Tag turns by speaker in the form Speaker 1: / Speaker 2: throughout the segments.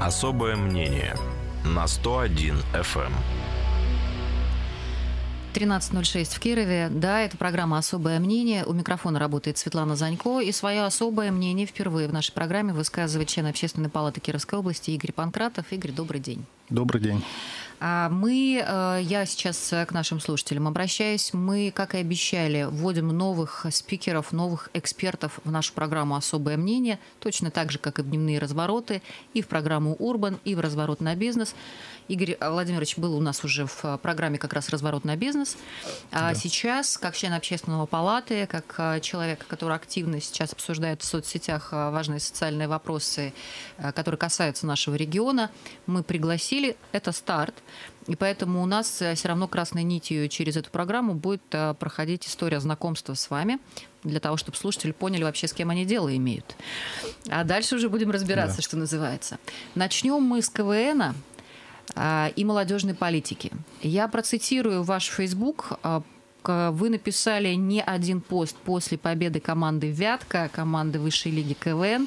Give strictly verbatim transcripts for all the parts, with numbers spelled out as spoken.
Speaker 1: Особое мнение на сто один эф эм.
Speaker 2: тринадцать ноль шесть в Кирове. Да, это программа «Особое мнение». У микрофона работает Светлана Занько. И свое особое мнение впервые в нашей программе высказывает член Общественной палаты Кировской области Игорь Панкратов. Игорь, добрый день.
Speaker 3: Добрый день.
Speaker 2: Мы, я сейчас к нашим слушателям обращаюсь. Мы, как и обещали, вводим новых спикеров, новых экспертов в нашу программу «Особое мнение», точно так же, как и в дневные развороты, и в программу «Урбан», и в «Разворот на бизнес». Игорь Владимирович был у нас уже в программе как раз «Разворот на бизнес». А да. Сейчас, как член Общественной палаты, как человек, который активно сейчас обсуждает в соцсетях важные социальные вопросы, которые касаются нашего региона, мы пригласили, это старт, и поэтому у нас все равно красной нитью через эту программу будет проходить история знакомства с вами, для того, чтобы слушатели поняли вообще, с кем они дело имеют. А дальше уже будем разбираться, да. Что называется. Начнем мы с КВНа и молодежной политики. Я процитирую ваш Facebook. Вы написали не один пост после победы команды «Вятка», команды высшей лиги КВН,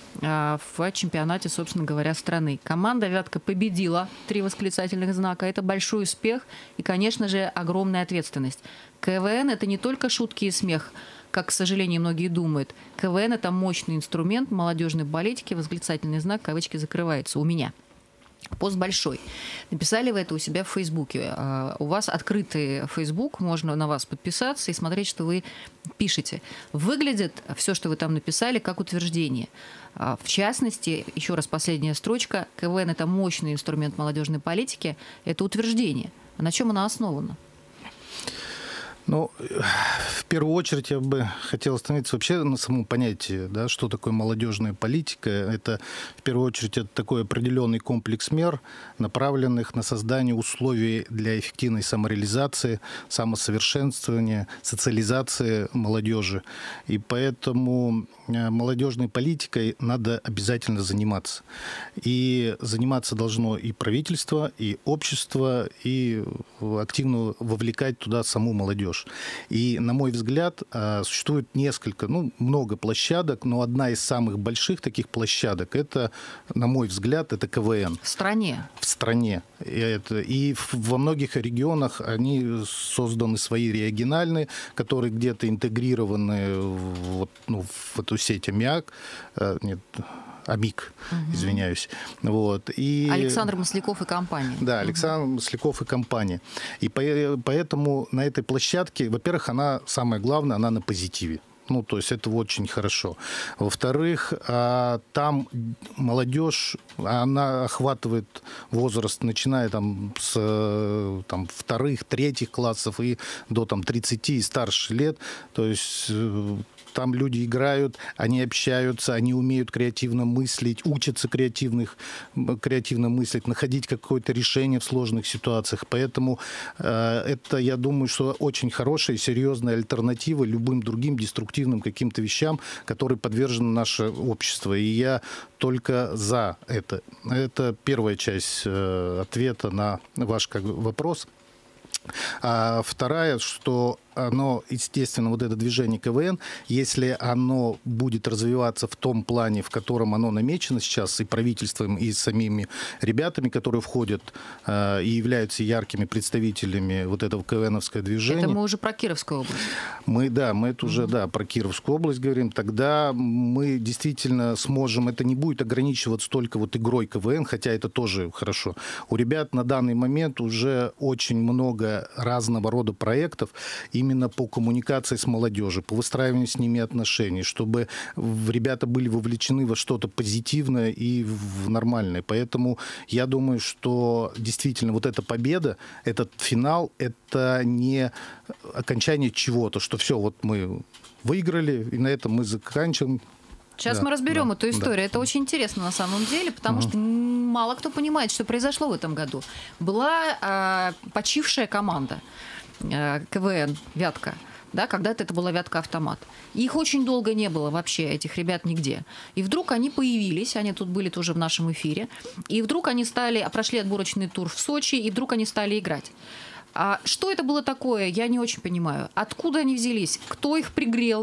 Speaker 2: в чемпионате, собственно говоря, страны. Команда «Вятка» победила, три восклицательных знака. Это большой успех и, конечно же, огромная ответственность. КВН – это не только шутки и смех, как, к сожалению, многие думают. КВН – это мощный инструмент молодежной политики, восклицательный знак, кавычки закрывается, у меня. Пост большой. Написали вы это у себя в Фейсбуке. У вас открытый Фейсбук, можно на вас подписаться и смотреть, что вы пишете. Выглядит все, что вы там написали, как утверждение. В частности, еще раз последняя строчка, КВН – это мощный инструмент молодежной политики, это утверждение. А на чем оно основано?
Speaker 3: Ну, в первую очередь я бы хотел остановиться вообще на самом понятии, да, что такое молодежная политика. Это, в первую очередь, это такой определенный комплекс мер, направленных на создание условий для эффективной самореализации, самосовершенствования, социализации молодежи. И поэтому молодежной политикой надо обязательно заниматься. И заниматься должно и правительство, и общество, и активно вовлекать туда саму молодежь. И, на мой взгляд, существует несколько, ну, много площадок, но одна из самых больших таких площадок, это, на мой взгляд, это КВН.
Speaker 2: В стране? В
Speaker 3: стране. И, это, и во многих регионах они созданы свои региональные, которые где-то интегрированы в, ну, в эту сеть АМИАК, нет, АМИК, угу. извиняюсь. Вот. И...
Speaker 2: Александр Масляков и компания.
Speaker 3: Да, Александр угу. Масляков и компания. И поэтому на этой площадке, во-первых, она, самое главное, она на позитиве. Ну, то есть это очень хорошо. Во-вторых, там молодежь, она охватывает возраст, начиная там, с там, вторых, третьих классов и до там, тридцати и старше лет. То есть там люди играют, они общаются, они умеют креативно мыслить, учатся креативных, креативно мыслить, находить какое-то решение в сложных ситуациях. Поэтому э, это, я думаю, что очень хорошая, серьезная альтернатива любым другим деструктивным каким-то вещам, которые подвержены наше общество. И я только за это. Это первая часть э, ответа на ваш как бы, вопрос. А вторая, что оно, естественно, вот это движение КВН, если оно будет развиваться в том плане, в котором оно намечено сейчас и правительством, и самими ребятами, которые входят э, и являются яркими представителями вот этого КВНовского движения.
Speaker 2: Это мы уже про Кировскую область.
Speaker 3: Мы, да, мы это уже, mm-hmm. да, про Кировскую область говорим. Тогда мы действительно сможем, это не будет ограничиваться только вот игрой КВН, хотя это тоже хорошо. У ребят на данный момент уже очень много разного рода проектов, и именно по коммуникации с молодежью, по выстраиванию с ними отношений, чтобы ребята были вовлечены во что-то позитивное и в нормальное. Поэтому я думаю, что действительно вот эта победа, этот финал, это не окончание чего-то, что все, вот мы выиграли, и на этом мы заканчиваем.
Speaker 2: Сейчас да, мы разберем да, эту историю. Да. Это очень интересно на самом деле, потому угу. что мало кто понимает, что произошло в этом году. Была э, почившая команда. КВН, Вятка. Да, когда-то это была Вятка-автомат. Их очень долго не было вообще, этих ребят, нигде. И вдруг они появились, они тут были тоже в нашем эфире, и вдруг они стали, прошли отборочный тур в Сочи, и вдруг они стали играть. А что это было такое, я не очень понимаю. Откуда они взялись? Кто их пригрел?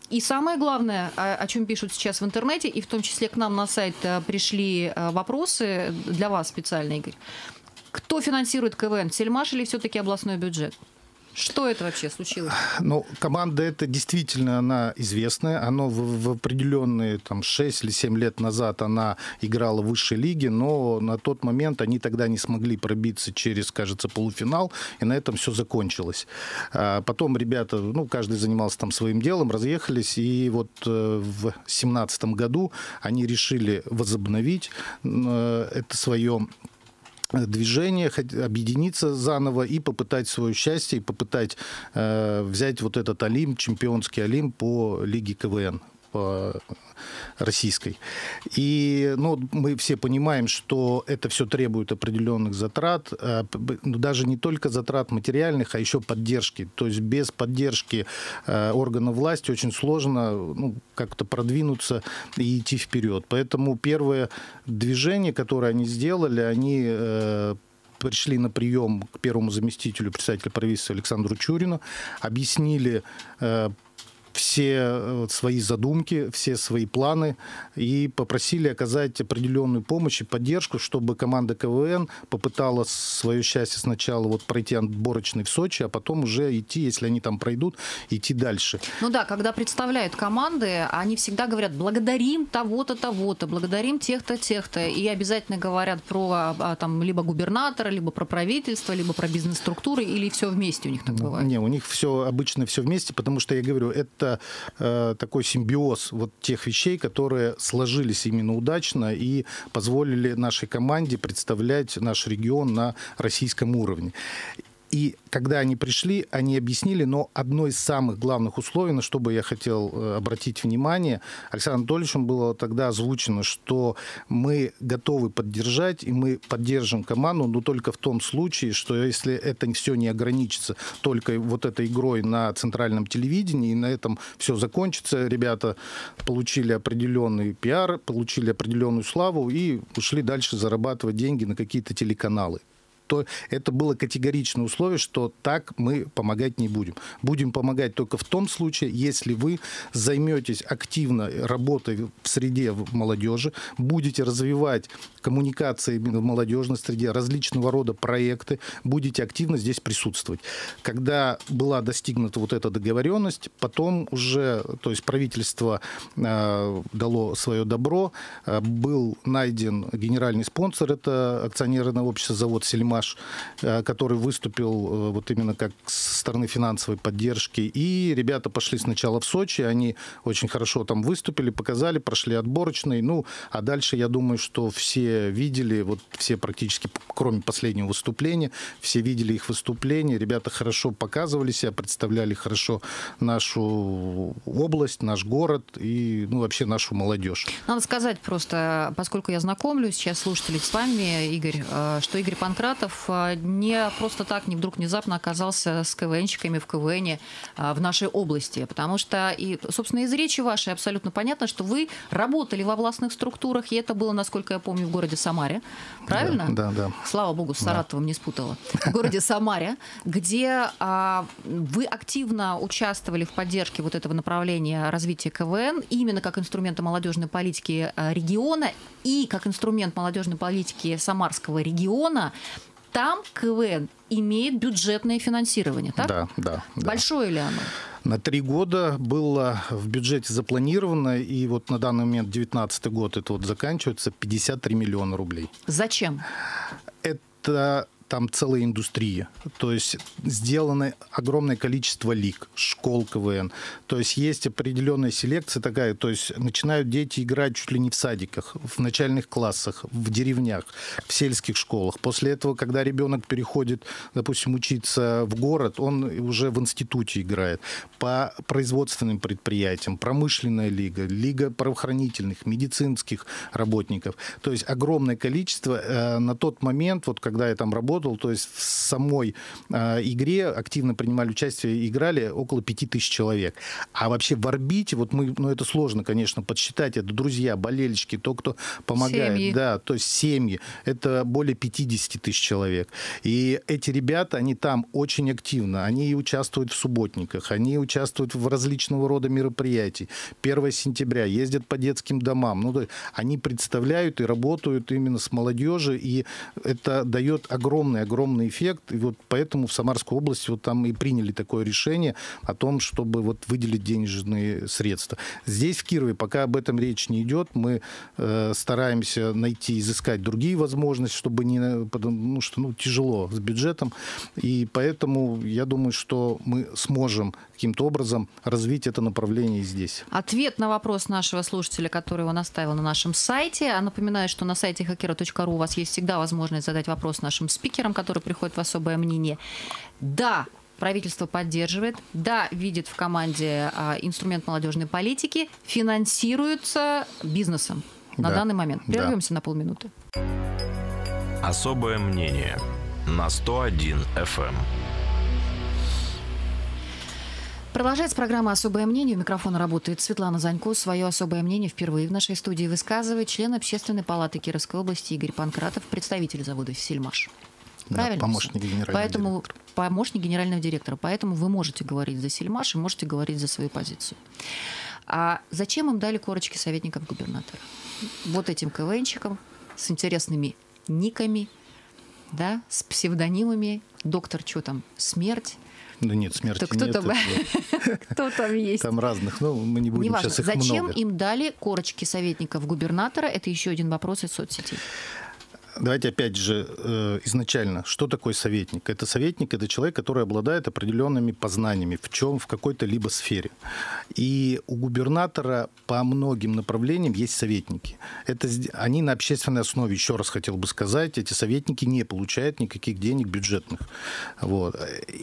Speaker 2: И самое главное, о чем пишут сейчас в интернете, и в том числе к нам на сайт пришли вопросы для вас специально, Игорь. Кто финансирует КВН? Сельмаш или все-таки областной бюджет? Что это вообще случилось?
Speaker 3: Ну, команда эта действительно, она известная. Она в, в определенные там, шесть или семь лет назад она играла в высшей лиге, но на тот момент они тогда не смогли пробиться через, кажется, полуфинал, и на этом все закончилось. А потом ребята, ну, каждый занимался там своим делом, разъехались, и вот в две тысячи семнадцатом году они решили возобновить это свое движение, объединиться заново и попытать свое счастье, и попытать э, взять вот этот Олимп, чемпионский Олимп по лиге КВН, по российской. И ну, мы все понимаем, что это все требует определенных затрат, но даже не только затрат материальных, а еще поддержки. То есть без поддержки органов власти очень сложно ну, как-то продвинуться и идти вперед. Поэтому первое движение, которое они сделали, они пришли на прием к первому заместителю председателя правительства Александру Чурину, объяснили все свои задумки, все свои планы и попросили оказать определенную помощь и поддержку, чтобы команда КВН попыталась свое счастье сначала вот пройти отборочный в Сочи, а потом уже идти, если они там пройдут, идти дальше.
Speaker 2: Ну да, когда представляют команды, они всегда говорят: благодарим того-то, того-то, благодарим тех-то, тех-то, и обязательно говорят про там либо губернатора, либо про правительство, либо про бизнес-структуры, или все вместе у них так бывает?
Speaker 3: Не, у них все обычно все вместе, потому что я говорю, это Это э, такой симбиоз вот тех вещей, которые сложились именно удачно и позволили нашей команде представлять наш регион на российском уровне. И когда они пришли, они объяснили, но одно из самых главных условий, на что бы я хотел обратить внимание, Александром Анатольевичем было тогда озвучено, что мы готовы поддержать, и мы поддержим команду, но только в том случае, что если это все не ограничится только вот этой игрой на центральном телевидении, и на этом все закончится, ребята получили определенный пиар, получили определенную славу и ушли дальше зарабатывать деньги на какие-то телеканалы. То это было категоричное условие, что так мы помогать не будем. Будем помогать только в том случае, если вы займетесь активно работой в среде молодежи, будете развивать коммуникации в молодежной среде, различного рода проекты, будете активно здесь присутствовать. Когда была достигнута вот эта договоренность, потом уже, то есть правительство э, дало свое добро, э, был найден генеральный спонсор, это акционерное общество завод «Сельмаш», который выступил вот именно как со стороны финансовой поддержки. И ребята пошли сначала в Сочи, они очень хорошо там выступили, показали, прошли отборочный. Ну, а дальше, я думаю, что все видели, вот все практически, кроме последнего выступления, все видели их выступления. Ребята хорошо показывали себя, представляли хорошо нашу область, наш город и ну, вообще нашу молодежь.
Speaker 2: Надо сказать просто, поскольку я знакомлю сейчас слушателей с вами, Игорь, что Игорь Панкратов не просто так, не вдруг внезапно оказался с КВНщиками в КВНе в нашей области. Потому что, и, собственно, из речи вашей абсолютно понятно, что вы работали во властных структурах, и это было, насколько я помню, в городе Самаре. Правильно?
Speaker 3: Да, да. да.
Speaker 2: Слава богу, с Саратовым да. не спутала. В городе Самаре, где а, вы активно участвовали в поддержке вот этого направления развития КВН, именно как инструмента молодежной политики региона и как инструмент молодежной политики Самарского региона. Там КВН имеет бюджетное финансирование, так?
Speaker 3: Да, да.
Speaker 2: Большое
Speaker 3: да.
Speaker 2: ли оно?
Speaker 3: На три года было в бюджете запланировано, и вот на данный момент девятнадцатый год, это вот заканчивается, пятьдесят три миллиона рублей.
Speaker 2: Зачем?
Speaker 3: Это там целая индустрия. То есть сделано огромное количество лиг, школ КВН. То есть есть определенная селекция такая. То есть начинают дети играть чуть ли не в садиках, в начальных классах, в деревнях, в сельских школах. После этого, когда ребенок переходит, допустим, учиться в город, он уже в институте играет. По производственным предприятиям, промышленная лига, лига правоохранительных, медицинских работников. То есть огромное количество. На тот момент, вот когда я там работал, работал, то есть в самой э, игре активно принимали участие и играли около пяти тысяч человек. А вообще в орбите, вот мы, ну это сложно, конечно, подсчитать, это друзья, болельщики, то, кто помогает.
Speaker 2: Семьи.
Speaker 3: Да, то есть семьи. Это более пятьдесят тысяч человек. И эти ребята, они там очень активно, они и участвуют в субботниках, они участвуют в различного рода мероприятиях. первого сентября ездят по детским домам. Ну, то есть они представляют и работают именно с молодежью, и это дает огромный-огромный эффект. И вот поэтому в Самарской области вот там и приняли такое решение о том, чтобы вот выделить денежные средства. Здесь, в Кирове, пока об этом речь не идет, мы э, стараемся найти, изыскать другие возможности, чтобы не... Потому что ну, тяжело с бюджетом. И поэтому я думаю, что мы сможем каким-то образом развить это направление и здесь.
Speaker 2: Ответ на вопрос нашего слушателя, который он оставил на нашем сайте. А напоминаю, что на сайте хакера точка ру у вас есть всегда возможность задать вопрос нашим спикерам, которые приходят в особое мнение. Да, правительство поддерживает, да, видит в команде а, инструмент молодежной политики, финансируется бизнесом на
Speaker 3: Да,
Speaker 2: данный момент. Прервемся
Speaker 3: да.
Speaker 2: на полминуты.
Speaker 1: Особое мнение на сто один эф эм.
Speaker 2: Продолжается программа «Особое мнение». У микрофона работает Светлана Занько. Свое особое мнение впервые в нашей студии высказывает член Общественной палаты Кировской области Игорь Панкратов, представитель завода «Сельмаш».
Speaker 3: Да,
Speaker 2: Правильно?
Speaker 3: помощник генерального
Speaker 2: Поэтому,
Speaker 3: директора.
Speaker 2: Помощник генерального директора. Поэтому вы можете говорить за «Сельмаш» и можете говорить за свою позицию. А зачем им дали корочки советников губернатора? Вот этим КВНщикам с интересными никами, да, с псевдонимами. Доктор, что там, смерть?
Speaker 3: Да нет, смерти
Speaker 2: То кто
Speaker 3: нет.
Speaker 2: там,
Speaker 3: это-
Speaker 2: кто там есть?
Speaker 3: Там разных, но мы не будем
Speaker 2: Неважно.
Speaker 3: сейчас их
Speaker 2: Зачем
Speaker 3: много.
Speaker 2: им дали корочки советников губернатора? Это еще один вопрос из соцсетей.
Speaker 3: Давайте опять же э, изначально, что такое советник? Это советник, это человек, который обладает определенными познаниями в чем, в какой-то либо сфере. И у губернатора по многим направлениям есть советники. Это, сд- они на общественной основе, еще раз хотел бы сказать, эти советники не получают никаких денег бюджетных. Вот.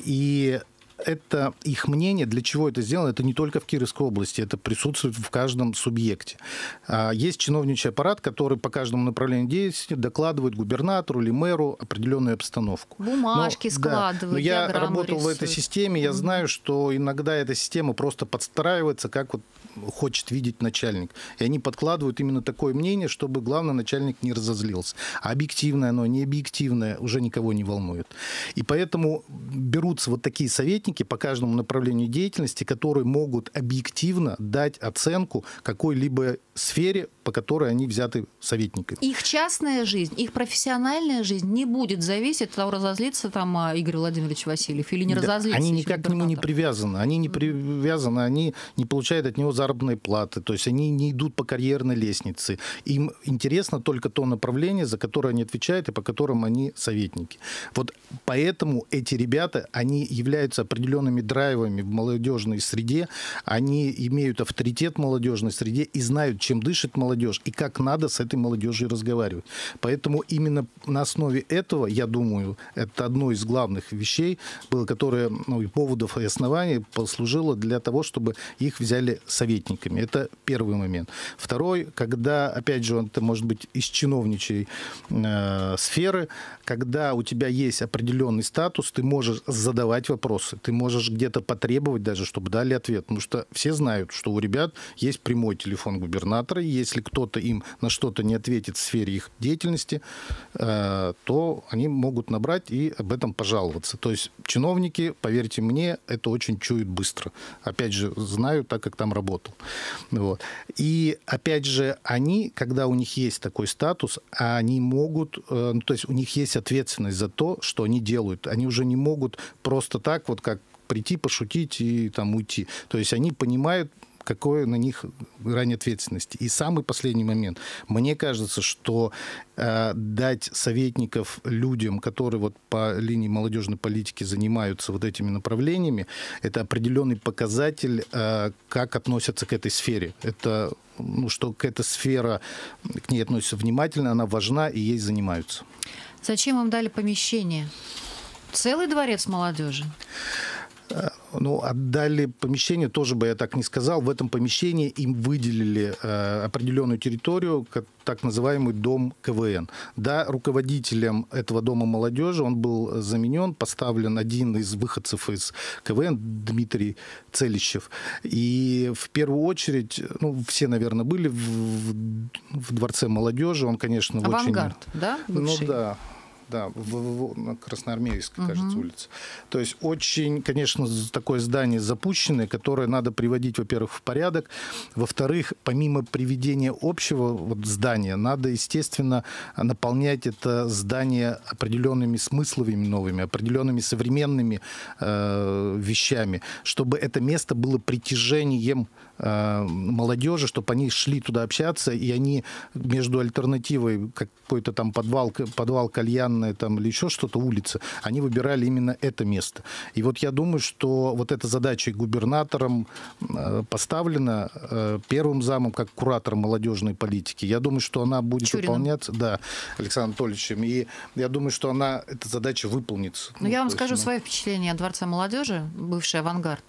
Speaker 3: И это их мнение, для чего это сделано, это не только в Кировской области, это присутствует в каждом субъекте. Есть чиновничий аппарат, который по каждому направлению деятельности докладывает губернатору или мэру определенную обстановку.
Speaker 2: Бумажки
Speaker 3: Но,
Speaker 2: складывают,
Speaker 3: да, но я
Speaker 2: диаграммы
Speaker 3: работал в этой
Speaker 2: рисуют.
Speaker 3: системе, я знаю, что иногда эта система просто подстраивается, как вот хочет видеть начальник. И они подкладывают именно такое мнение, чтобы главный начальник не разозлился. А объективное оно, не объективное, уже никого не волнует. И поэтому берутся вот такие советники по каждому направлению деятельности, которые могут объективно дать оценку какой-либо сфере, по которой они взяты советниками.
Speaker 2: Их частная жизнь, их профессиональная жизнь не будет зависеть от того, разозлится там а, Игорь Владимирович Васильев или не
Speaker 3: Да,
Speaker 2: разозлится.
Speaker 3: они
Speaker 2: еще
Speaker 3: никак к нему не
Speaker 2: губернатор.
Speaker 3: привязаны. Они не привязаны, они не получают от него заработной платы. То есть они не идут по карьерной лестнице. Им интересно только то направление, за которое они отвечают и по которым они советники. Вот поэтому эти ребята, они являются определенными драйвами в молодежной среде. Они имеют авторитет в молодежной среде и знают, чем дышит молодежь и как надо с этой молодежью разговаривать. Поэтому именно на основе этого, я думаю, это одно из главных вещей, было, которое, ну, и поводов и оснований послужило для того, чтобы их взяли советниками. Это первый момент. Второй, когда, опять же, это может быть из чиновничьей э, сферы, когда у тебя есть определенный статус, ты можешь задавать вопросы, ты можешь где-то потребовать даже, чтобы дали ответ. Потому что все знают, что у ребят есть прямой телефон губернатора, и если кто-то им на что-то не ответит в сфере их деятельности, э, то они могут набрать и об этом пожаловаться. То есть чиновники, поверьте мне, это очень чуют быстро. Опять же, знаю, так как там работал. Вот. И опять же, они, когда у них есть такой статус, они могут, э, ну, то есть у них есть ответственность за то, что они делают. Они уже не могут просто так, вот как прийти, пошутить и там уйти. То есть они понимают, какое на них грань ответственности. И самый последний момент. Мне кажется, что э, дать советников людям, которые вот по линии молодежной политики занимаются вот этими направлениями, это определенный показатель, э, как относятся к этой сфере. Это, ну, что к этой сфере, к ней относятся внимательно, она важна и ей занимаются.
Speaker 2: Зачем им дали помещение? Целый дворец молодежи?
Speaker 3: Ну, отдали помещение, тоже бы я так не сказал. В этом помещении им выделили э, определенную территорию, как, так называемый дом КВН. Да, руководителем этого дома молодежи он был заменен, поставлен один из выходцев из КВН, Дмитрий Целищев. И в первую очередь, ну, все, наверное, были в, в, в Дворце молодежи. Он, конечно,
Speaker 2: Авангард,
Speaker 3: очень...
Speaker 2: да? Бывший?
Speaker 3: Ну, да. Да, в, в, на Красноармейской, кажется, uh-huh. улице. То есть очень, конечно, такое здание запущенное, которое надо приводить, во-первых, в порядок. Во-вторых, помимо приведения общего вот здания, надо, естественно, наполнять это здание определенными смысловыми новыми, определенными современными э, вещами, чтобы это место было притяжением э, молодежи, чтобы они шли туда общаться, и они между альтернативой какой-то там подвал, подвал кальян там, или еще что-то, улица, они выбирали именно это место. И вот я думаю, что вот эта задача губернатором поставлена, первым замом, как куратором молодежной политики. Я думаю, что она будет
Speaker 2: Чуриным.
Speaker 3: выполняться, да, Александром Анатольевичем, и я думаю, что она, эта задача выполнится.
Speaker 2: Ну,
Speaker 3: ну,
Speaker 2: я вам
Speaker 3: есть,
Speaker 2: скажу
Speaker 3: ну...
Speaker 2: свое впечатление от Дворца молодежи, бывший «Авангард».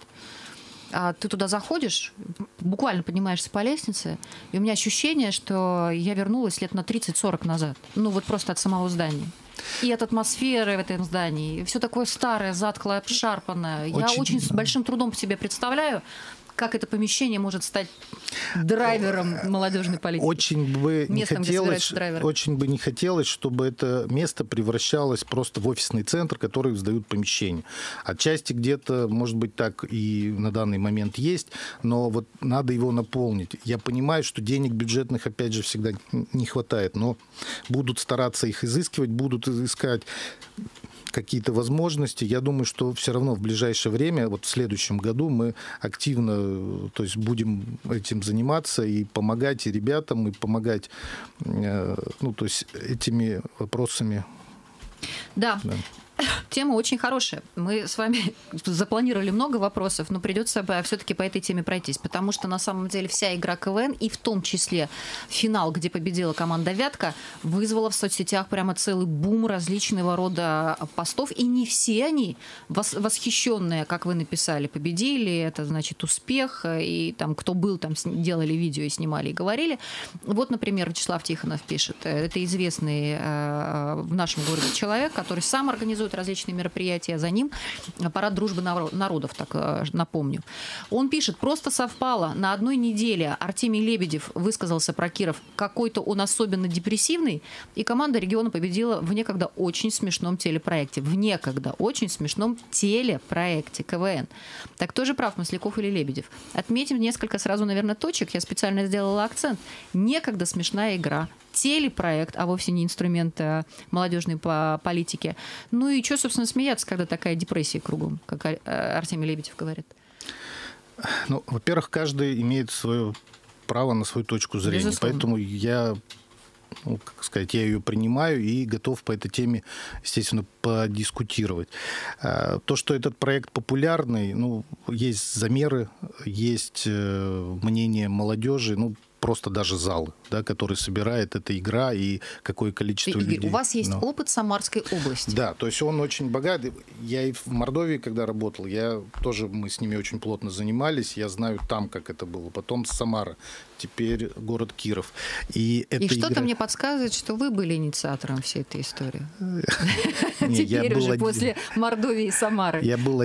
Speaker 2: Ты туда заходишь, буквально поднимаешься по лестнице, и у меня ощущение, что я вернулась лет на тридцать-сорок назад. Ну, вот просто от самого здания. И от атмосферы в этом здании. И все такое старое, затхлое, обшарпанное. Очень... Я очень с большим трудом по себе представляю, как это помещение может стать драйвером молодежной политики.
Speaker 3: Очень бы не
Speaker 2: Местом,
Speaker 3: хотелось, очень бы не хотелось, чтобы это место превращалось просто в офисный центр, который сдают помещения. Отчасти где-то, может быть, так и на данный момент есть, но вот надо его наполнить. Я понимаю, что денег бюджетных, опять же, всегда не хватает, но будут стараться их изыскивать, будут искать какие-то возможности. Я думаю, что все равно в ближайшее время, вот в следующем году, мы активно, то есть, будем этим заниматься и помогать и ребятам, и помогать, ну, то есть, этими вопросами.
Speaker 2: Да. Да. Тема очень хорошая. Мы с вами запланировали много вопросов, но придется все-таки по этой теме пройтись, потому что на самом деле вся игра КВН, и в том числе финал, где победила команда «Вятка», вызвала в соцсетях прямо целый бум различного рода постов, и не все они восхищенные, как вы написали, победили, это значит успех, и там кто был, там делали видео и снимали, и говорили. Вот, например, Вячеслав Тихонов пишет, это известный в нашем городе человек, который сам организует различные мероприятия, за ним парад дружбы народов, так напомню. Он пишет, просто совпало, на одной неделе Артемий Лебедев высказался про Киров, какой-то он особенно депрессивный, и команда региона победила в некогда очень смешном телепроекте. В некогда очень смешном телепроекте КВН. Так кто же прав, Масляков или Лебедев? Отметим несколько сразу, наверное, точек. Я специально сделала акцент. Некогда смешная игра. Телепроект, а вовсе не инструмент молодежной политики. Ну и что, собственно, смеяться, когда такая депрессия кругом, как Артемий Лебедев говорит?
Speaker 3: Ну, во-первых, каждый имеет свое право на свою точку зрения. Безусловно. Поэтому я, ну, как сказать, я ее принимаю и готов по этой теме, естественно, подискутировать. То, что этот проект популярный, ну, есть замеры, есть мнение молодежи, ну, просто даже залы, да, который собирает эта игра и какое количество
Speaker 2: Игорь,
Speaker 3: людей.
Speaker 2: У вас есть
Speaker 3: Но...
Speaker 2: опыт Самарской области.
Speaker 3: Да, то есть он очень богат. Я и в Мордовии, когда работал, я тоже, мы с ними очень плотно занимались, я знаю там, как это было. Потом Самара, теперь город Киров. И,
Speaker 2: и что-то игра... мне подсказывает, что вы были инициатором всей этой истории. Теперь уже после Мордовии и Самары.
Speaker 3: Я был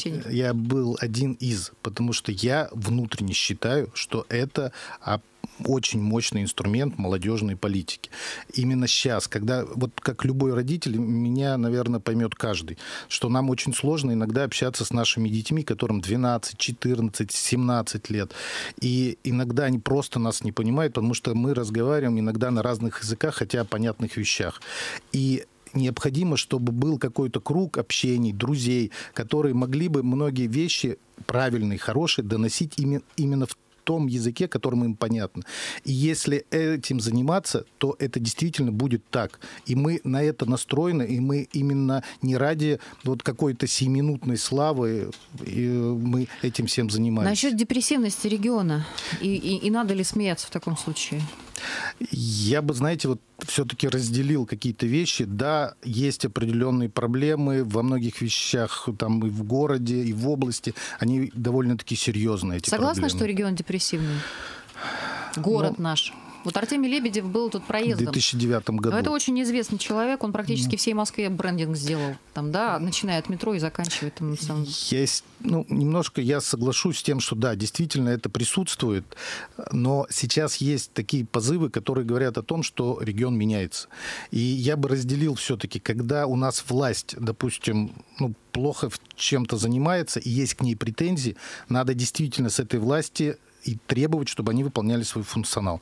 Speaker 3: один из, потому что я внутренне считаю, что это очень мощный инструмент молодежной политики. Именно сейчас, когда, вот как любой родитель, меня, наверное, поймет каждый, что нам очень сложно иногда общаться с нашими детьми, которым двенадцать, четырнадцать, семнадцать лет. И иногда они просто нас не понимают, потому что мы разговариваем иногда на разных языках, хотя о понятных вещах. И необходимо, чтобы был какой-то круг общений, друзей, которые могли бы многие вещи правильные, хорошие доносить именно в том языке, которым им понятно. И если этим заниматься, то это действительно будет так. И мы на это настроены, и мы именно не ради вот какой-то сиюминутной славы мы этим всем занимаемся.
Speaker 2: Насчет депрессивности региона. И, и, и надо ли смеяться в таком случае?
Speaker 3: Я бы, знаете, вот все-таки разделил какие-то вещи. Да, есть определенные проблемы во многих вещах, там и в городе, и в области. Они довольно-таки серьезные, эти
Speaker 2: Согласна,
Speaker 3: проблемы.
Speaker 2: что регион депрессивный? Город
Speaker 3: Ну,
Speaker 2: наш. Вот Артемий Лебедев был тут проездом.
Speaker 3: В две тысячи девятом году.
Speaker 2: Но это очень известный человек, он практически всей Москве брендинг сделал. Там, да, начиная от метро и заканчивая там сам.
Speaker 3: Есть, ну, немножко я соглашусь с тем, что да, действительно это присутствует, но сейчас есть такие позывы, которые говорят о том, что регион меняется. И я бы разделил все-таки, когда у нас власть, допустим, ну, плохо чем-то занимается и есть к ней претензии, надо действительно с этой власти и требовать, чтобы они выполняли свой функционал.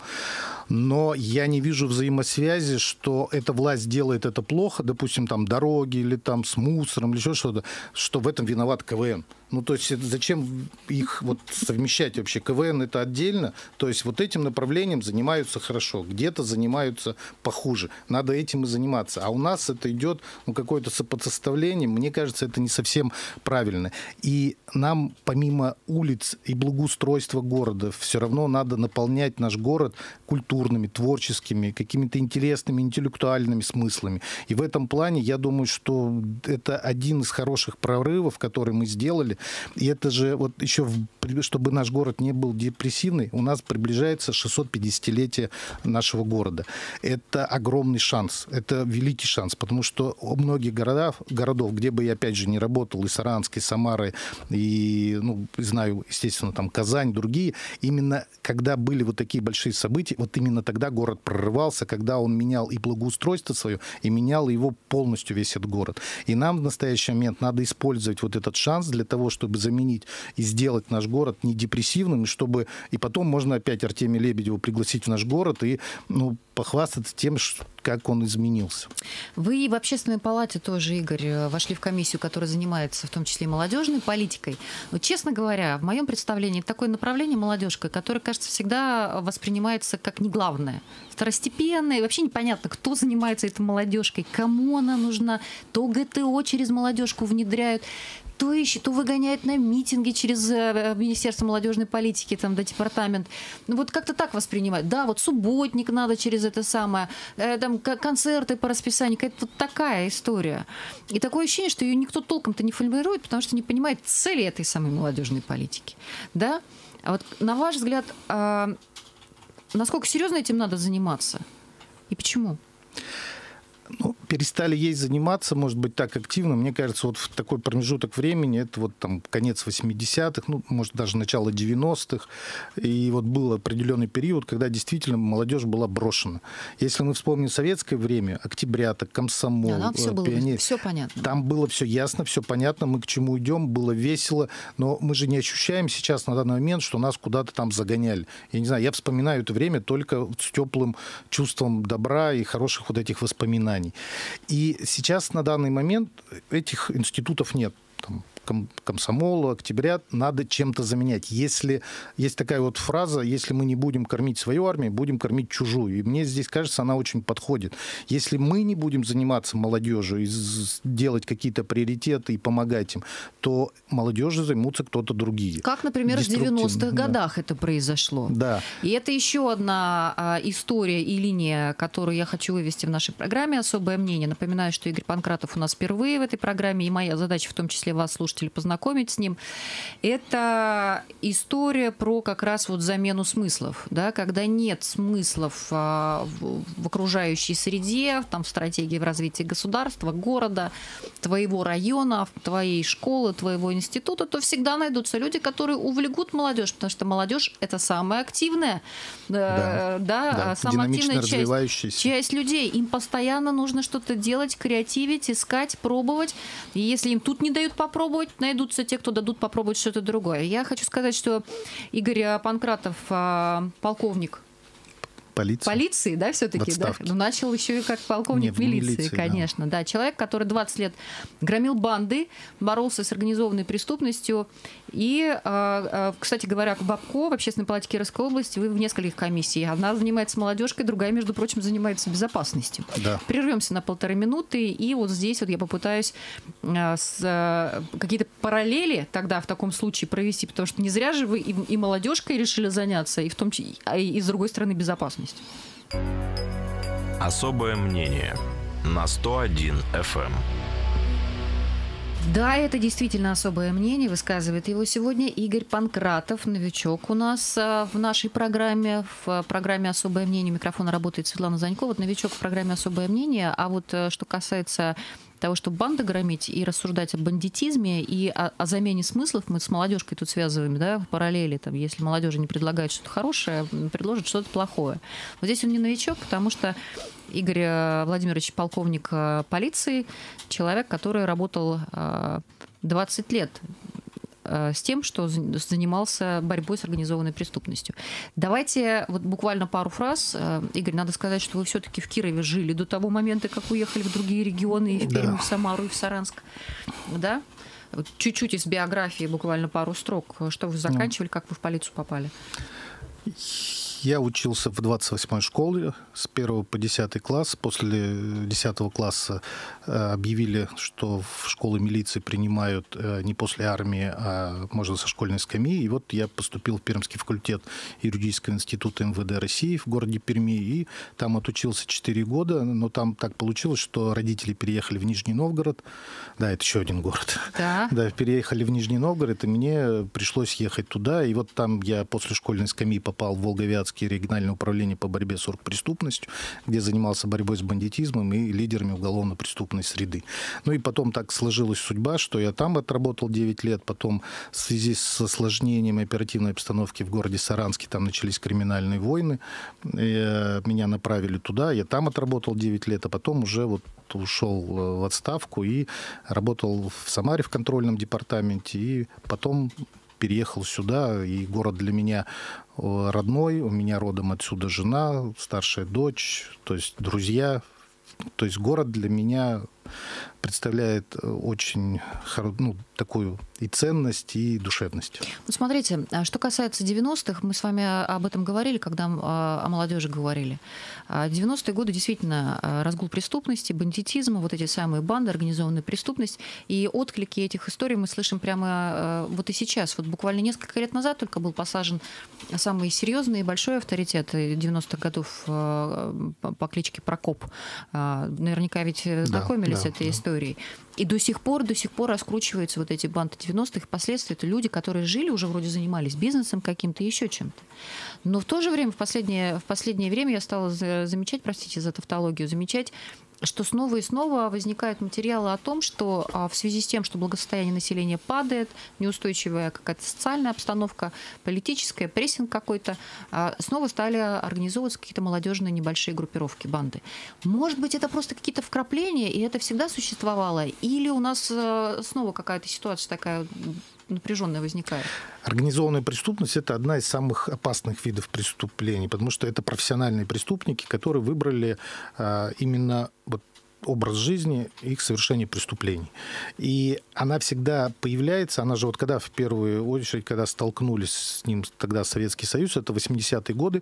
Speaker 3: Но я не вижу взаимосвязи, что эта власть делает это плохо, допустим, там дороги или там с мусором или еще что-то, что в этом виноват КВН. Ну, то есть это зачем их вот совмещать вообще? КВН это отдельно, то есть вот этим направлением занимаются хорошо, где-то занимаются похуже. Надо этим и заниматься. А у нас это идет, ну, какое-то сопоставление, мне кажется, это не совсем правильно. И нам помимо улиц и благоустройства города все равно надо наполнять наш город культурными, творческими, какими-то интересными, интеллектуальными смыслами. И в этом плане я думаю, что это один из хороших прорывов, который мы сделали. И это же вот еще, чтобы наш город не был депрессивный, у нас приближается шестьсот-пятидесятилетие нашего города. Это огромный шанс, это великий шанс, потому что у многих городов, городов, где бы я опять же не работал, и Саранск, и Самара, и, ну, знаю, естественно, там Казань, другие, именно когда были вот такие большие события, вот именно тогда город прорывался, когда он менял и благоустройство свое, и менял его полностью весь этот город. И нам в настоящий момент надо использовать вот этот шанс для того, чтобы заменить и сделать наш город не депрессивным, и чтобы и потом можно опять Артемия Лебедева пригласить в наш город и, ну, похвастаться тем, как он изменился.
Speaker 2: Вы в Общественной палате тоже, Игорь, вошли в комиссию, которая занимается в том числе и молодежной политикой. Но, честно говоря, в моем представлении это такое направление молодежка, которое, кажется, всегда воспринимается как не главное. Второстепенное, и вообще непонятно, кто занимается этой молодежкой, кому она нужна. То ГТО через молодежку внедряют, то ищет, то выгоняют на митинги через Министерство молодежной политики, там, да, департамент. Ну, вот как-то так воспринимают. Да, вот субботник надо через это самое, э, там, концерты по расписанию, какая-то вот такая история. И такое ощущение, что ее никто толком-то не формирует, потому что не понимает цели этой самой молодежной политики. Да? А вот на ваш взгляд, э, насколько серьезно этим надо заниматься? И почему?
Speaker 3: Ну, перестали ей заниматься, может быть, так активно. Мне кажется, вот в такой промежуток времени, это вот там конец восьмидесятых, ну, может, даже начало девяностых, и вот был определенный период, когда действительно молодежь была брошена. Если мы вспомним советское время, Октябрята, Комсомол,
Speaker 2: да, все было,
Speaker 3: Пионер,
Speaker 2: все понятно.
Speaker 3: Там было все ясно, все понятно, мы к чему идем, было весело, но мы же не ощущаем сейчас на данный момент, что нас куда-то там загоняли. Я не знаю, я вспоминаю это время только с теплым чувством добра и хороших вот этих воспоминаний. И сейчас на данный момент этих институтов нет. Там, Комсомола, Октябрят, надо чем-то заменять. Если есть такая вот фраза, если мы не будем кормить свою армию, будем кормить чужую. И мне здесь кажется, она очень подходит. Если мы не будем заниматься молодежью и делать какие-то приоритеты и помогать им, то молодежью займутся кто-то другие.
Speaker 2: Как, например, в девяностых годах, да, это произошло.
Speaker 3: Да.
Speaker 2: И это еще одна а, история и линия, которую я хочу вывести в нашей программе «Особое мнение». Напоминаю, что Игорь Панкратов у нас впервые в этой программе, и моя задача в том числе вас, слушать или познакомить с ним. Это история про как раз вот замену смыслов, да, когда нет смыслов а, в, в окружающей среде, там, в стратегии в развитии государства, города, твоего района, твоей школы, твоего института, то всегда найдутся люди, которые увлекут молодежь, потому что молодежь — это самая активная, да, да,
Speaker 3: да,
Speaker 2: самая активная часть, часть людей. Им постоянно нужно что-то делать, креативить, искать, пробовать. И если им тут не дают попробовать, найдутся те, кто дадут попробовать что-то другое. Я хочу сказать, что Игорь Панкратов, полковник
Speaker 3: Полиции.
Speaker 2: Полиции, да, все-таки, да? Ну, начал еще и как полковник
Speaker 3: Нет,
Speaker 2: милиции,
Speaker 3: милиции,
Speaker 2: конечно. Да. Да, человек, который двадцать лет громил банды, боролся с организованной преступностью. И, кстати говоря, Бабко в Общественной палате Кировской области, вы в нескольких комиссиях. Одна занимается молодежкой, другая, между прочим, занимается безопасностью. Да. Прервемся на полторы минуты, и вот здесь вот я попытаюсь с, какие-то параллели тогда в таком случае провести, потому что не зря же вы и, и молодежкой решили заняться, и, в том числе, и с другой стороны безопасностью.
Speaker 1: Особое мнение на сто один эф эм.
Speaker 2: Да, это действительно особое мнение. Высказывает его сегодня Игорь Панкратов, новичок у нас в нашей программе. В программе «Особое мнение» у микрофона работает Светлана Занькова. Новичок в программе «Особое мнение». А вот что касается того, чтобы банды громить и рассуждать о бандитизме и о, о замене смыслов, мы с молодежкой тут связываем, да, в параллели. Там, если молодежи не предлагают что-то хорошее, предложат что-то плохое. Вот здесь он не новичок, потому что Игорь Владимирович полковник полиции, человек, который работал двадцать лет с тем, что занимался борьбой с организованной преступностью. Давайте вот буквально пару фраз. Игорь, надо сказать, что вы все-таки в Кирове жили до того момента, как уехали в другие регионы, и в Пермь, да. и в Самару, и в Саранск. Да? Вот чуть-чуть из биографии, буквально пару строк. Что вы заканчивали, как вы в полицию попали?
Speaker 3: Я учился в двадцать восьмой школе с первого по десятый класс. После десятого класса объявили, что в школы милиции принимают не после армии, а можно со школьной скамьи. И вот я поступил в Пермский факультет юридического института эм вэ дэ России в городе Перми. И там отучился четыре года. Но там так получилось, что родители переехали в Нижний Новгород. Да, это еще один город.
Speaker 2: Да.
Speaker 3: Да, переехали в Нижний Новгород, и мне пришлось ехать туда. И вот там я после школьной скамьи попал в Волговятский региональное управление по борьбе с оргпреступностью, где занимался борьбой с бандитизмом и лидерами уголовно-преступной среды. Ну и потом так сложилась судьба, что я там отработал девять лет, потом в связи с осложнением оперативной обстановки в городе Саранске, там начались криминальные войны, меня направили туда, я там отработал девять лет, а потом уже вот ушел в отставку и работал в Самаре в контрольном департаменте, и потом переехал сюда, и город для меня родной, у меня родом отсюда жена, старшая дочь, то есть друзья, то есть город для меня представляет очень ну, такую и ценность, и душевность.
Speaker 2: Вот смотрите, что касается девяностых, мы с вами об этом говорили, когда о молодежи говорили. девяностые годы действительно разгул преступности, бандитизма, вот эти самые банды, организованная преступность, и отклики этих историй мы слышим прямо вот и сейчас. Вот буквально несколько лет назад только был посажен самый серьезный и большой авторитет девяностых годов по кличке Прокоп. Наверняка ведь знакомились
Speaker 3: да,
Speaker 2: с
Speaker 3: да,
Speaker 2: этой
Speaker 3: да.
Speaker 2: историей. И до сих пор, до сих пор раскручиваются вот эти банды девяностых. Впоследствии это люди, которые жили, уже вроде занимались бизнесом каким-то, еще чем-то. Но в то же время, в последнее, в последнее время я стала замечать, простите за тавтологию, замечать, что снова и снова возникают материалы о том, что в связи с тем, что благосостояние населения падает, неустойчивая какая-то социальная обстановка, политическая, прессинг какой-то, снова стали организовываться какие-то молодежные небольшие группировки, банды. Может быть, это просто какие-то вкрапления, и это всегда существовало? Или у нас снова какая-то ситуация такая напряженная возникает?
Speaker 3: Организованная преступность – это одна из самых опасных видов преступлений, потому что это профессиональные преступники, которые выбрали а, именно вот образ жизни их совершения преступлений. И она всегда появляется, она же вот когда в первую очередь, когда столкнулись с ним тогда Советский Союз, это восьмидесятые годы,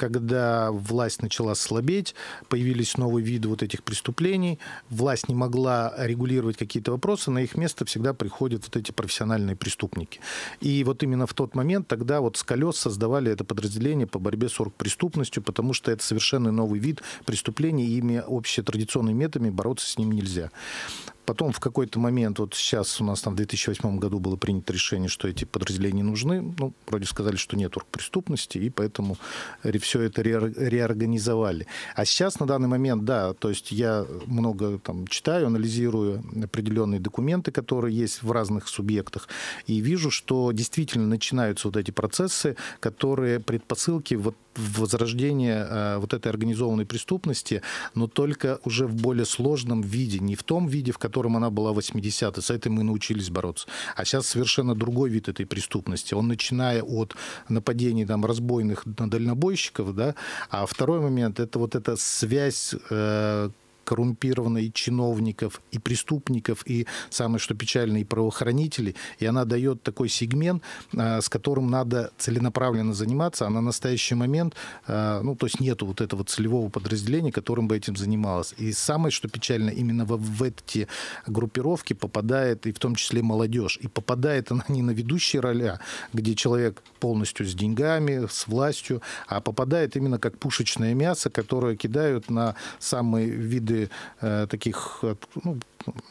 Speaker 3: когда власть начала слабеть, появились новые виды вот этих преступлений, власть не могла регулировать какие-то вопросы, на их место всегда приходят вот эти профессиональные преступники. И вот именно в тот момент тогда вот с колес создавали это подразделение по борьбе с оргпреступностью, потому что это совершенно новый вид преступлений, и ими общетрадиционными методами бороться с ним нельзя. Потом в какой-то момент, вот сейчас у нас там в две тысячи восьмом году было принято решение, что эти подразделения нужны. Ну, вроде сказали, что нет оргпреступности, и поэтому все это реорганизовали. А сейчас на данный момент, да, то есть я много там читаю, анализирую определенные документы, которые есть в разных субъектах, и вижу, что действительно начинаются вот эти процессы, которые предпосылки вот возрождения э, вот этой организованной преступности, но только уже в более сложном виде, не в том виде, в котором она была в восьмидесятые. С этим мы научились бороться. А сейчас совершенно другой вид этой преступности. Он начиная от нападений там, разбойных на дальнобойщиков, да, а второй момент – это вот эта связь, э, коррумпирована и чиновников, и преступников, и самое что печально, и правоохранителей. И она дает такой сегмент, с которым надо целенаправленно заниматься, а на настоящий момент, ну, то есть нету вот этого целевого подразделения, которым бы этим занималось. И самое что печально, именно в, в эти группировки попадает и в том числе молодежь. И попадает она не на ведущие роли, где человек полностью с деньгами, с властью, а попадает именно как пушечное мясо, которое кидают на самые виды э, таких, ну,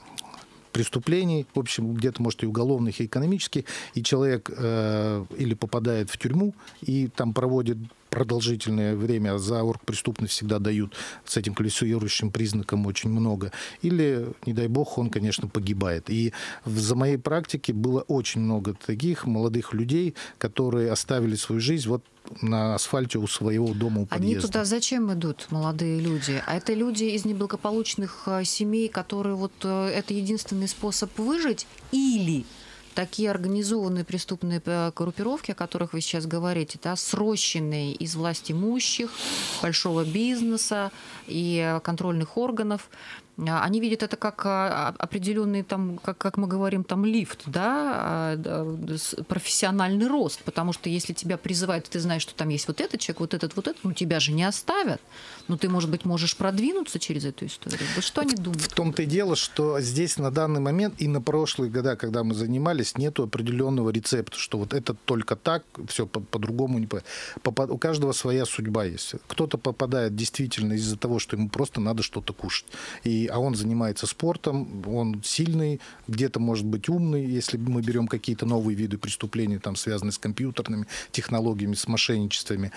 Speaker 3: преступлений, в общем, где-то, может, и уголовных, и экономических, и человек э, или попадает в тюрьму, и там проводит продолжительное время, за оргпреступность всегда дают с этим квалифицирующим признаком очень много. Или, не дай бог, он, конечно, погибает. И за моей практики было очень много таких молодых людей, которые оставили свою жизнь вот на асфальте у своего дома, у подъезда.
Speaker 2: Они туда зачем идут, молодые люди? А это люди из неблагополучных семей, которые вот это единственный способ выжить? Или такие организованные преступные группировки, о которых вы сейчас говорите, да, срощенные из власть имущих, большого бизнеса и контрольных органов, они видят это как определенный, там, как, как мы говорим, там лифт, да, профессиональный рост, потому что если тебя призывают, ты знаешь, что там есть вот этот человек, вот этот, вот этот, ну тебя же не оставят, но ты, может быть, можешь продвинуться через эту историю. Вот что они думают? В
Speaker 3: том-то и дело, что здесь на данный момент и на прошлые года, когда мы занимались, нету определенного рецепта, что вот это только так, все по- по-другому не по... У каждого своя судьба есть. Кто-то попадает действительно из-за того, что ему просто надо что-то кушать. И а он занимается спортом, он сильный, где-то может быть умный, если мы берем какие-то новые виды преступлений, там, связанные с компьютерными технологиями, с мошенничествами.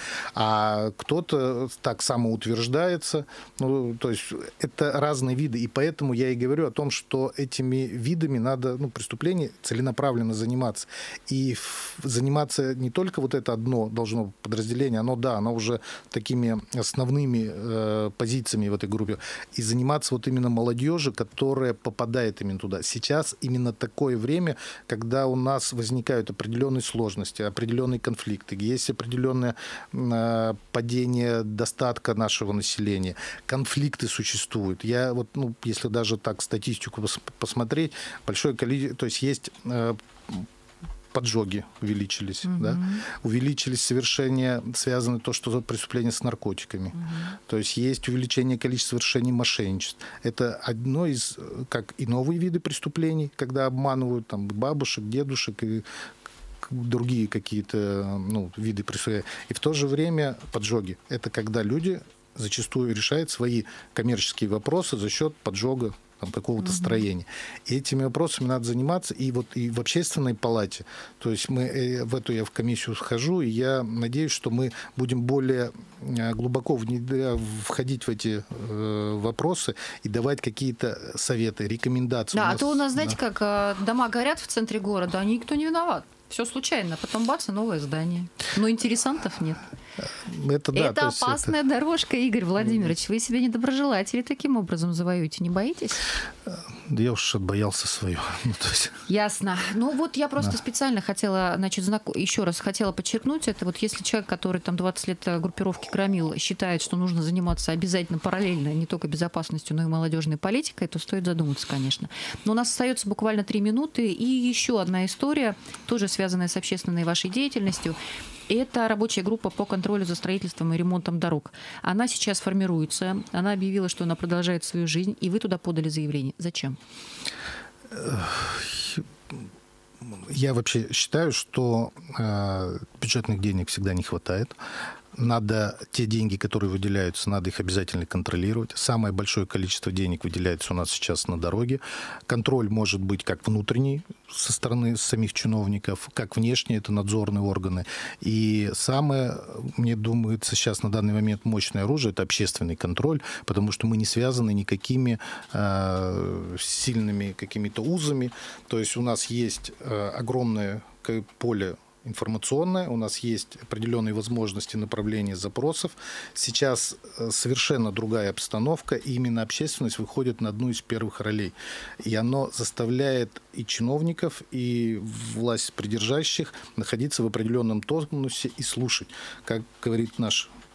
Speaker 3: А кто-то так самоутверждается. Ну, то есть это разные виды. И поэтому я и говорю о том, что этими видами надо, ну, преступлений целенаправленно заниматься. И заниматься не только вот это одно должно подразделение, оно, да, оно уже такими основными э, позициями в этой группе. И заниматься вот именно молодежи, которая попадает именно туда. Сейчас именно такое время, когда у нас возникают определенные сложности, определенные конфликты, есть определенное э, падение достатка нашего населения, конфликты существуют. Я вот, ну, если даже так статистику посмотреть, большое количество, то есть есть э, поджоги увеличились, mm-hmm. да? Увеличились совершения, связанные то, что преступления с наркотиками. Mm-hmm. То есть есть увеличение количества совершений мошенничеств. Это одно из, как и новые виды преступлений, когда обманывают там бабушек, дедушек и другие какие-то, ну, виды преступления. И в то же время поджоги. Это когда люди зачастую решают свои коммерческие вопросы за счет поджога там, какого-то mm-hmm. строения. И этими вопросами надо заниматься и вот и в общественной палате. То есть мы в эту я в комиссию схожу, и я надеюсь, что мы будем более глубоко входить в эти э, вопросы и давать какие-то советы, рекомендации.
Speaker 2: Да,
Speaker 3: нас,
Speaker 2: а то у нас, знаете,
Speaker 3: да.
Speaker 2: как дома горят в центре города, а никто не виноват. Все случайно, потом бац, и новое здание. Но интересантов нет.
Speaker 3: Это, да,
Speaker 2: это опасная это... дорожка, Игорь Владимирович. Вы себе недоброжелатели таким образом завоюете. Не боитесь?
Speaker 3: Да я уж отбоялся свою. Ну, то есть...
Speaker 2: Ясно. Ну вот я просто
Speaker 3: да. специально
Speaker 2: хотела, значит, знак... еще раз хотела подчеркнуть это. Вот если человек, который там двадцать лет группировки громил, считает, что нужно заниматься обязательно параллельно не только безопасностью, но и молодежной политикой, то стоит задуматься, конечно. Но у нас остается буквально три минуты. И еще одна история, тоже связанная с общественной вашей деятельностью. Это рабочая группа по контролю за строительством и ремонтом дорог. Она сейчас формируется. Она объявила, что она продолжает свою жизнь. И вы туда подали заявление. Зачем?
Speaker 3: Я вообще считаю, что э, бюджетных денег всегда не хватает. Надо те деньги, которые выделяются, надо их обязательно контролировать. Самое большое количество денег выделяется у нас сейчас на дороге. Контроль может быть как внутренний со стороны самих чиновников, как внешний, это надзорные органы. И самое, мне думается, сейчас на данный момент мощное оружие – это общественный контроль, потому что мы не связаны никакими э, сильными какими-то узами. То есть у нас есть э, огромное поле информационная, у нас есть определенные возможности направления запросов. Сейчас совершенно другая обстановка, и именно общественность выходит на одну из первых ролей. И оно заставляет и чиновников, и власть придержащих находиться в определенном тонусе и слушать. Как говорит наш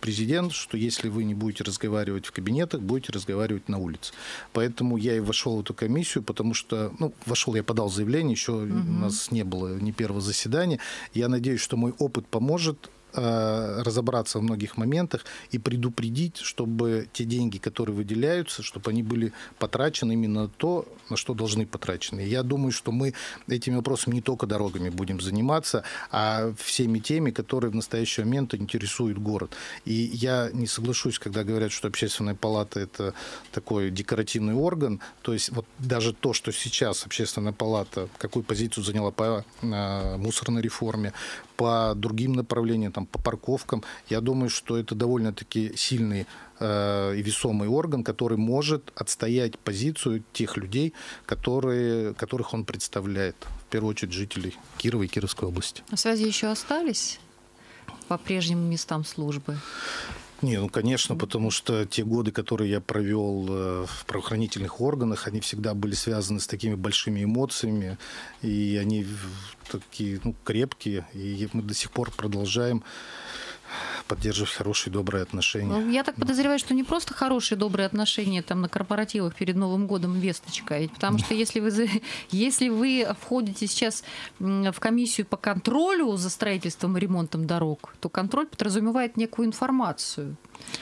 Speaker 3: президент, что если вы не будете разговаривать в кабинетах, будете разговаривать на улице. Поэтому я и вошел в эту комиссию, потому что, ну, вошел, я подал заявление, еще угу. у нас не было ни первого заседания. Я надеюсь, что мой опыт поможет разобраться в многих моментах и предупредить, чтобы те деньги, которые выделяются, чтобы они были потрачены именно на то, на что должны потрачены. Я думаю, что мы этими вопросами не только дорогами будем заниматься, а всеми теми, которые в настоящий момент интересуют город. И я не соглашусь, когда говорят, что Общественная палата – это такой декоративный орган. То есть вот даже то, что сейчас Общественная палата, какую позицию заняла по мусорной реформе, по другим направлениям, там, по парковкам, я думаю, что это довольно-таки сильный э, и весомый орган, который может отстоять позицию тех людей, которые, которых он представляет, в первую очередь жителей Кирова и Кировской области.
Speaker 2: А связи еще остались по прежним местам службы?
Speaker 3: Не, ну, конечно, потому что те годы, которые я провел в правоохранительных органах, они всегда были связаны с такими большими эмоциями, и они такие, ну, крепкие, и мы до сих пор продолжаем поддерживать хорошие, добрые отношения.
Speaker 2: Ну, я так подозреваю, что не просто хорошие, добрые отношения там на корпоративах перед Новым годом весточка, ведь потому что если вы, если вы входите сейчас в комиссию по контролю за строительством и ремонтом дорог, то контроль подразумевает некую информацию.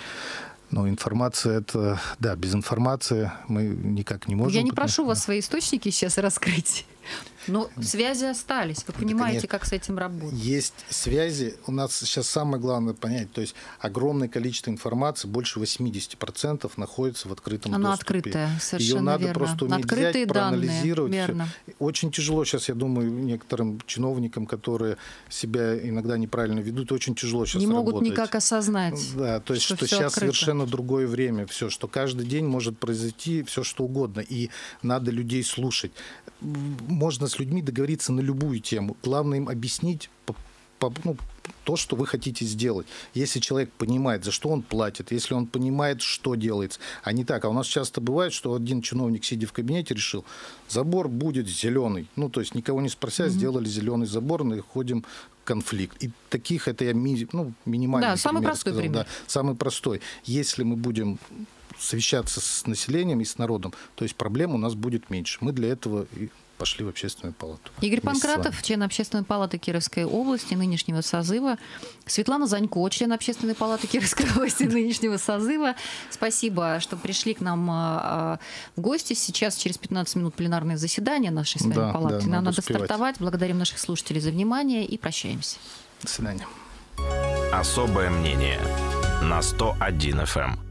Speaker 3: Но информация – это… Да, без информации мы никак не можем…
Speaker 2: Я не
Speaker 3: потому...
Speaker 2: прошу вас свои источники сейчас раскрыть, но связи остались. Вы понимаете, да, как с этим работать?
Speaker 3: Есть связи. У нас сейчас самое главное понять, то есть огромное количество информации, больше восемьдесят процентов находится в открытом
Speaker 2: Она
Speaker 3: доступе.
Speaker 2: открытая, совершенно
Speaker 3: Ее надо
Speaker 2: верно.
Speaker 3: просто уметь
Speaker 2: Открытые
Speaker 3: взять, проанализировать.
Speaker 2: Данные,
Speaker 3: очень тяжело сейчас, я думаю, некоторым чиновникам, которые себя иногда неправильно ведут, очень тяжело сейчас
Speaker 2: не
Speaker 3: работать.
Speaker 2: могут никак осознать.
Speaker 3: Да, то есть, что, что сейчас открыто. Совершенно другое время, все, что каждый день может произойти все, что угодно, и надо людей слушать. Можно с людьми договориться на любую тему. Главное им объяснить по, по, ну, то, что вы хотите сделать. Если человек понимает, за что он платит, если он понимает, что делается, а не так. А у нас часто бывает, что один чиновник, сидя в кабинете, решил, забор будет зеленый. Ну, то есть никого не спрося, mm-hmm. сделали зеленый забор, находим конфликт. И таких это я ми, ну, минимальный
Speaker 2: да, самый
Speaker 3: пример
Speaker 2: простой
Speaker 3: сказал.
Speaker 2: пример.
Speaker 3: Да, самый простой. Если мы будем совещаться с населением и с народом, то есть проблем у нас будет меньше. Мы для этого и пошли в Общественную палату.
Speaker 2: Игорь Панкратов, член Общественной палаты Кировской области нынешнего созыва. Светлана Занько, член Общественной палаты Кировской области нынешнего созыва. Спасибо, что пришли к нам в гости. Сейчас через пятнадцать минут пленарное заседание нашей с вами
Speaker 3: да,
Speaker 2: палаты.
Speaker 3: Да,
Speaker 2: Нам надо
Speaker 3: успевать.
Speaker 2: стартовать. Благодарим наших слушателей за внимание и прощаемся.
Speaker 3: До свидания.
Speaker 1: Особое мнение на сто один эф эм.